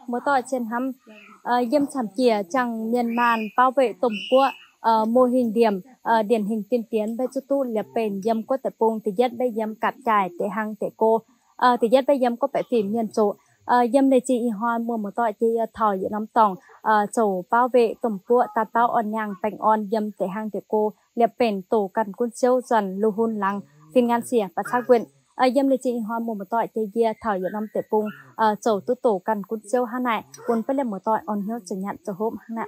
mới tỏi trên hăm dâm sản chìa chẳng miền màn bảo vệ tổng của mô hình điểm điển hình tiên tiến về chút tu liệp bền dâm có tập trung thì nhất bây dâm cạp trải để hăng để cô thì nhất bây dâm có phải phim nhân số dâm để chị hoa mua một tỏi chị thỏi giữa năm tòng sổ bảo vệ tổng của ta bao on nhang bành on dâm để hăng để cô liệp bền tổ cần quân siêu dần lưu hôn lăng phiên ngàn xỉa và xác quyện dâm để chị hoa mua một tỏi chị thỏi giữa năm để bung sổ tu tổ cần quân siêu hai này quân phải làm một tỏi on hiếu chỉ nhận cho hôm hai này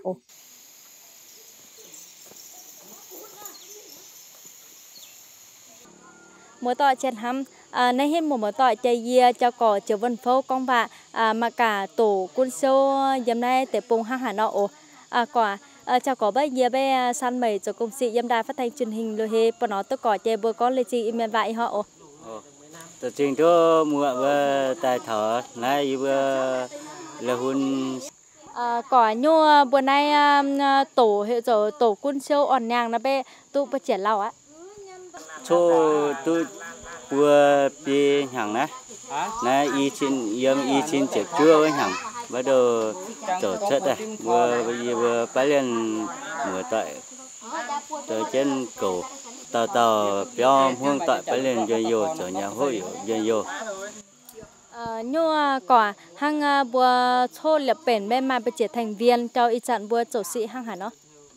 mỗi tỏi trên hăm nay hết một tỏi chơi cho cỏ chiều vân phố con vạ mà cả tổ quân sâu dầm nay để bùng hang hà nọ quả cho có bây giờ bé săn mày cho công sĩ dâm đài phát thanh truyền hình rồi he bọn nó tôi cỏ chơi bữa có lời chị em vậy họ từ trình cho mua bữa tài thở nay bữa là hun cỏ nhô bữa nay tổ hệ rồi tổ quân sâu on nhang nó bé tụ bắt trẻ lau á cho tôi vừa đi hàng nè y chín chợ chưa với hàng bắt đầu tổ chức đây vừa phải lên mưa tại trên cầu tàu béo huang tại phải lên dân vô cho nhà hội dân vô nhô cỏ hang bùa thô lập bền bên mà bị trở thành viên cho y chặn bùa tổ sĩ hang hả nó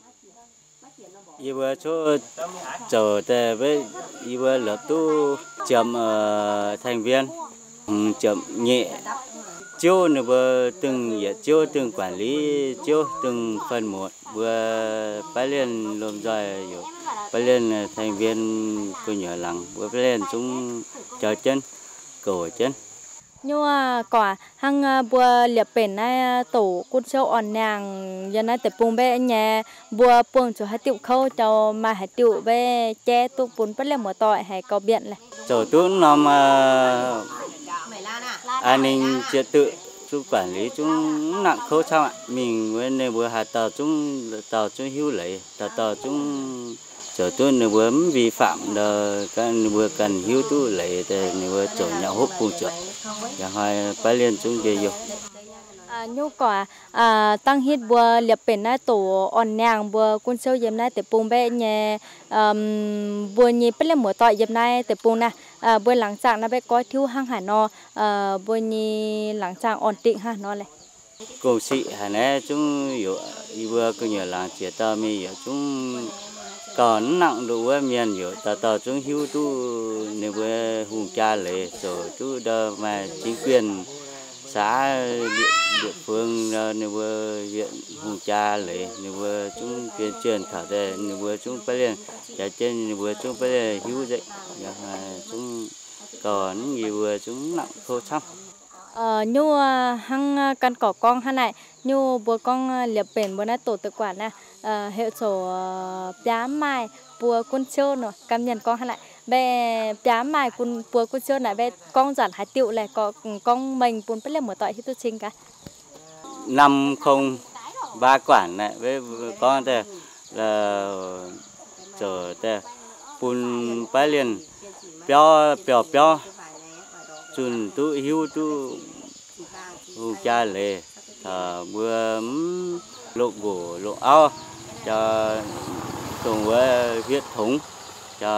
y bữa chỗ chờ để với y bữa lớp tu chậm thành viên chậm nhẹ chiếu nữa bữa từng chiếu từng quản lý chiếu từng phần một bữa phải lên làm rồi phải lên thành viên của nhỏ lăng bữa phải lên chúng chờ chân cổ chân nhưng quả hang bùa liệp bền này tổ cút sâu on nàng giờ này tập bùng bé nhà bùa bùng cho hai tiểu khâu cho mà hai tiểu bé che tu bún bắt lên một tỏi hay cầu biển này chỗ tu nằm an ninh trật tự chúng quản lý chúng nặng khâu sao ạ mình bên này bữa hạt tàu chúng hưu lấy tàu chúng chỗ tu này bữa vi phạm là các bữa cần hưu tu lấy để bữa chỗ nhà hút cùng chỗ nhà hai phải liên chúng về vô nhu quả tăng hít bùa liệp bền này tổ on nàng bùa quân sâu dầm này tập bùng bé nhà bùa nhị bắt lên một tỏi dầm này tập bùng nè bùa lắng trạng nó bé có thiếu hang hải nó bùa nhị lắng trạng ổn định ha nó này cầu sĩ hải này chúng hiểu bùa cứ nhờ làng chia tao mi hiểu chúng còn nặng đủ miền hiểu tao chúng hưu tu nếu bữa hùng cha lấy rồi tu đờ mà chính quyền xã địa phương nếu bữa huyện hùng cha lấy nếu bữa chúng tuyên truyền thảo đề nếu bữa chúng phải lên trả trên nếu bữa chúng phải lên hưu dậy chúng còn nhiều bữa chúng nặng khô xong nhu hăng căn cỏ con ha này nhu bữa con liệp bền bữa nay tổ tự quản nè hệ sổ giá mai bùa quân sơ nữa cảm nhận con ha lại bé giá mai quân bùa quân sơ này bé con giản hai triệu này có con mình muốn phải lên một tỏi thì tôi xin cả 503 quản này với con đây là chờ đây bún phải liền béo chun tu hiu tu cha lệ bữa lộ gỗ lộ áo cho cùng với huyết thống cho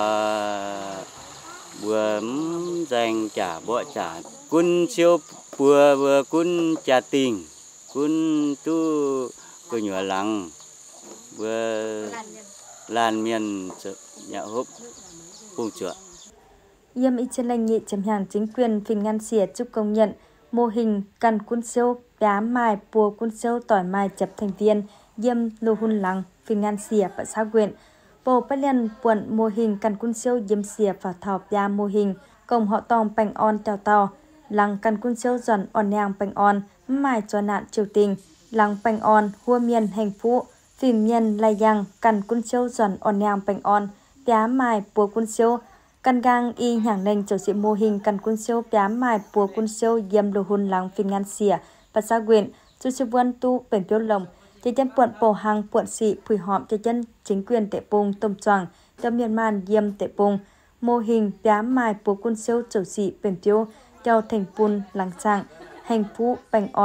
bữa dành trả bộ trả quân siêu bữa quân trả tình quân tu của nhỏ lăng bữa làn miền nhà hốp cùng chợ Yêm y chân lành nhị chấm hàng chính quyền phình ngăn xỉa chúc công nhận mô hình cần quân sâu đá mài bùa quân sâu tỏi mài chập thành viên yêm lô hun lăng phình ngăn xỉa và xã quyện bộ bắt liên quận mô hình cần quân sâu yêm xỉa và thọp đá mô hình công họ tòng bành on tàu tàu lăng cần quân sâu dần on nhang bành on mài cho nạn triều tình lăng bành on hua miền hành phú phìm nhân lai yang cần quân sâu dần on nhang bành on đá mài bùa quân sâu căn gang y nhàng nành cho sự mô hình căn quân siêu bám mài bùa quân siêu yếm đồ hôn lăng phiên ngăn xỉa và xa quyện cho sự vân tu bền phiếu lồng cho chân quận bổ hàng quận sĩ phùi họm cho chân chính quyền tệ bùng tôm choàng cho miền man yếm tệ bùng mô hình bám mài bùa quân siêu chủ sĩ bền phiếu cho thành pun lăng trạng hành phú bành on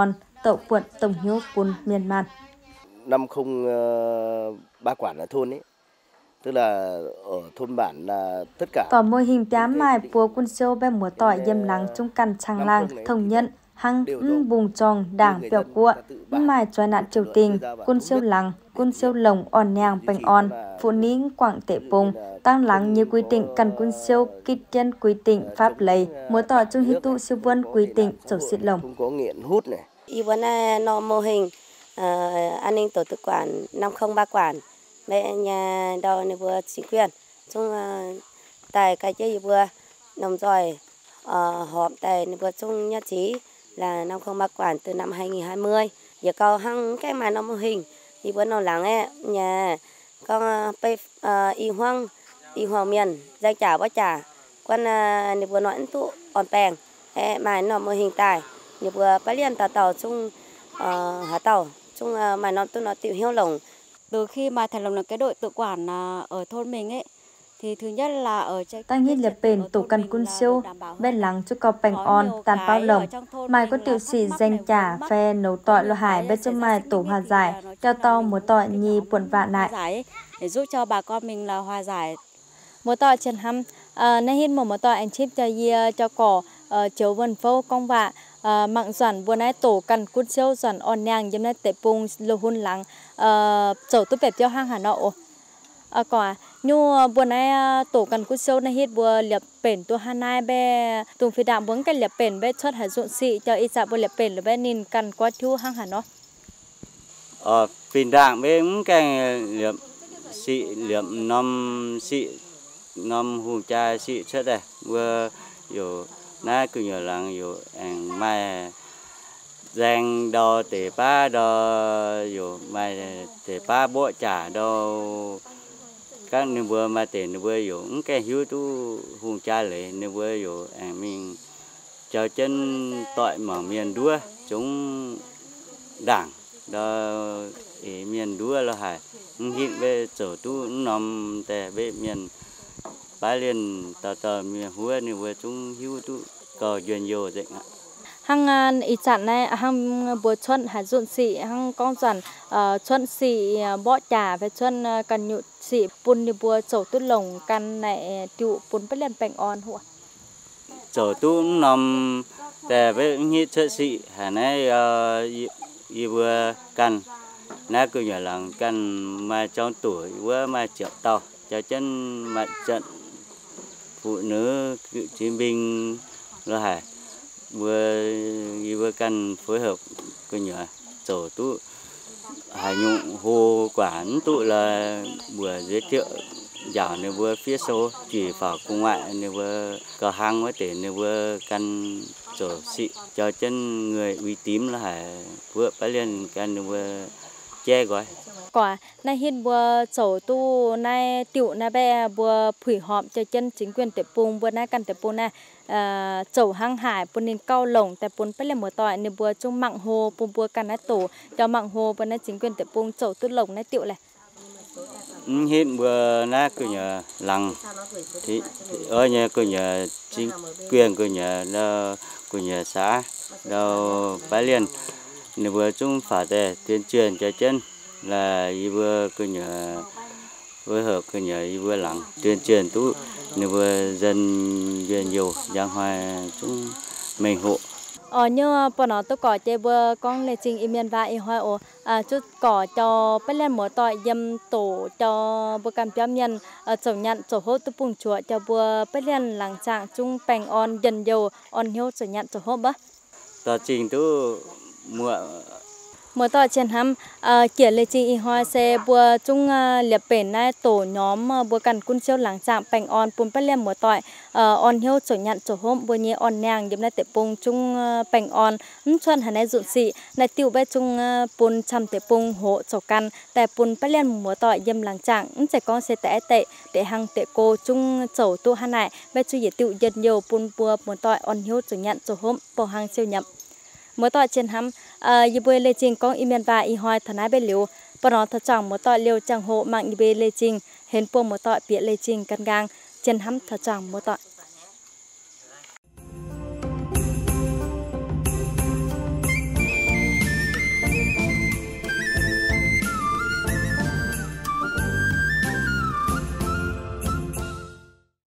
tậu quận tổng hiếu bún miền man. Năm không ba quản ở thôn ấy, tức là ở thôn bản là tất cả. Có mô hình đám mài bùa quân sâu bên mùa tỏi dâm lắng trung căn trang làng thông nhận hăng bùng tròn đảng bèo cua mài cho nạn triều tình quân siêu lắng quân siêu lồng on nhàng bành on phụ ní quảng tệ bùng tăng lắng như quy định cần quân siêu kích chân quy định pháp lầy mùa tỏi trung hiếu tụ siêu vân quy định sổ xịt lồng. Không có nghiện hút này. Y vấn nó mô hình an ninh tổ tự quản 503 quản mẹ nhà đầu này vừa chính quyền chung tại cái chơi vừa nằm rồi họp tại vừa chung nhất trí là 503 quản từ năm 2020 giờ cầu hăng cái mà nó mô hình thì vừa nó lắng nhà con y hoang miền giai trả bó trả quan này vừa nói tụ on bèn mà nó mô hình tài này vừa bắt liền tàu chung hả tàu chung mà nó tụi nó tiểu hiếu lồng. Từ khi mà thành lập được cái đội tự quản ở thôn mình ấy thì thứ nhất là ở tăng nhiên liệp bền tổ căn quân siêu bên lắng cho có bành on tàn bao lồng mai có tiểu sĩ danh trả phe nấu tỏi lo hải bên trong mai tổ hòa giải cho to một tỏi nhì buồn vạn lại để giúp cho bà con mình là hòa giải. Một tỏi chân hăm nay hiên một tỏi anh chip cho cỏ chiếu vần phô công vạ mạng doản vừa nãy tổ căn quân siêu doản on nhang giống như tệ bung lô hun lắng chầu tôi bẹp cho hang Hà Nội quả nhu vừa nãy tổ căn quân siêu này hít vừa liệp bền tôi Hanai be tùng phi đạm vướng cái liệp bền be chốt hải dụng xị cho ít dạ vừa liệp bền là be nín căn qua thu hang Hà Nội phi đạm be cái liệp xị liệp năm hùng cha xị chết đây vừaอยู่น่าคืออยู่หลังอยู่ไม่แรงดอเตป้าดออยู่ไม่เตป้าโบจ่าดอcác nơi vừa mà tiền nơi vừaอยู่cái hiếu tu hùng cha lấy nơi vừaอยู่mình cho chân tội mở miền đua chúng đảng đó miền đua là hải hiện về chỗ tu nằm tại về miền bãi liền tờ miền húa này vừa chúng hiếu tu cờ duyên vô vậy ạ. Hăng ít chặn này hăng bữa xuân hạt ruộng xị hăng con doản xuân xị bọ trà với xuân cần nhụt xị bún như bữa chầu tút lồng căn này tụ bún bắt lên bành on hùa. Chầu tút nằmแต่với như chơi xị hà này vừa căn nãy cứ nhờ là căn mà trong tuổi vừa mà triệu tàu cho chân mặt trận phụ nữ cựu chiến binh là hải vừa cần phối hợp cái nhở tổ tụ hải nhung hồ quản tụ là vừa giới thiệu giảng này vừa phía sau chỉ vào cung ngoại này vừa cờ hang với tiền này vừa cần tổ xị cho chân người uy tín là hải vừa phải liền cần vừa che gói quả nay hiện vừa sổ tu nay tiểu nay bé vừa phủi họp cho chân chính quyền tệ bùng vừa nay cần tệ bùng này sổ hang hải bún nên cao lồng tại bún phải là một tỏi nên vừa chung mạng hồ bún vừa cần nay tổ cho mạng hồ vừa nay chính quyền tệ bùng sổ tu lồng nay tiểu này hiện vừa nay cứ nhờ lằng thì ở nhà cứ nhờ chính quyền cứ nhờ xã đâu phải liền nên vừa chung phải để tuyên truyền cho chân là vừa cứ nhờ với hợp cứ nhờ vừa lắng tuyên truyền tú nếu vừa dân về nhiều giang hoài chúng mình hộ như bọn nó tôi có chơi vừa con lệ trình email và email chút có cho bắt lên một tỏi dâm tổ cho vừa cầm cho nhân sổ nhận sổ hốt tôi bùng chúa cho vừa bắt lên làng trạng chung bành on dần dầu on hiếu sổ nhận sổ hốt bá tờ trình tú một tỏi trên hầm kia lệ trình email xe vừa chung liệp bền này tổ nhóm vừa cần quân siêu làng trạng bành on bùng bắt lên một tỏi on hiếu sổ nhận sổ hốt vừa nhẹ on nàng dâm này tệ bùng chung bành on xuân hà này dụng xị này tiêu bé chung bún chăm tệ bùng hộ sổ căn tại bún bắt lên một tỏi dâm làng trạng sẽ con sẽ tệ để hàng tệ cô chung sổ tu hà này bé chú dễ tiêu dần nhiều bún bùa một tỏi on hiếu sổ nhận sổ hốt bỏ hàng siêu nhậm một tỏi trên hầm như bữa lê trình con email và email thằng ai bên liều bọn nó thật chẳng một tỏi liều chẳng hộ mạng như bữa lê trình hiện po một tỏi bịa lê trình căn gang trên hầm thật chẳng một tỏi